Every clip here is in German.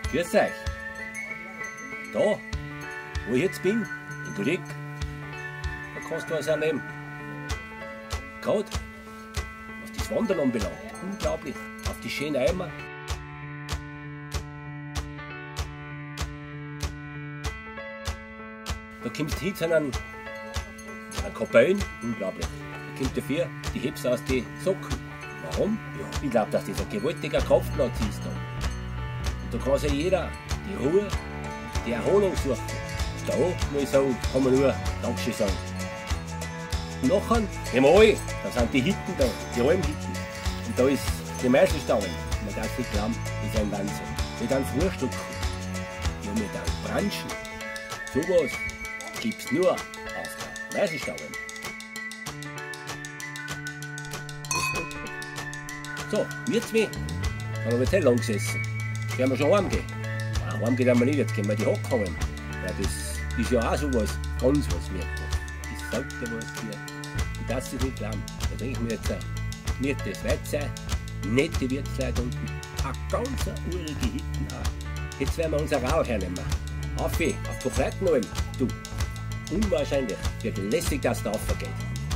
Grüß euch. Da, wo ich jetzt bin, in Glück, da kannst du was ernehmen. Gerade, was das Wandern anbelangt, unglaublich, auf die schönen Eimer. Da kommst du hin zu einer Kapelle, unglaublich. Da kommt dafür, die hebst du aus den Socken. Warum? Ja, ich glaube, dass das ein gewaltiger Kraftplatz ist da. Und da kann sich jeder die Ruhe, die Erholung suchen. Da, muss ich sagen, kann man nur Dankeschön sagen. Und nachher, im All, da sind die Hütten da, die Almhütten. Und da ist die Meißelstangen. Man darf nicht glauben, das ist ein Wahnsinn. Wir dann Frühstück, ja, wir dann Branchen. Sowas gibt es nur auf der Meißelstangen. So, wir zwei haben wir jetzt nicht lang gesessen. Jetzt werden wir schon heimgehen. Nein, heimgehen werden wir nicht, jetzt gehen wir die Hocke holen. Weil das ist ja auch sowas, ganz was Wertes. Das sollte was für. Und das ist nicht glauben. Da denke ich mir jetzt, nicht das Weizen, nette Wirtsleute unten, eine ganz urige Hütten auch. Jetzt werden wir unser Rauch hernehmen. Auf die Fleitenalm. Du, unwahrscheinlich, wird lässig, dass da raufgeht.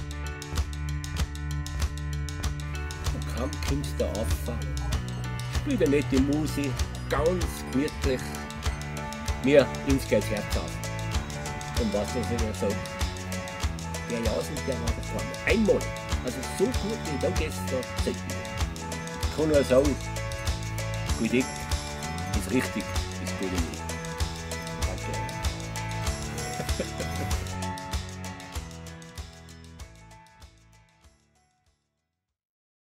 Kaum kommst du rauf, spielt eine nette Musik, ganz gemütlich, mir ins Herz auf. Und was ich dir sage, der Jausen, der war da vorne. Einmal, also so gut wie da gestern, selten. Ich kann nur sagen, Guidic ist richtig, ist Guidic.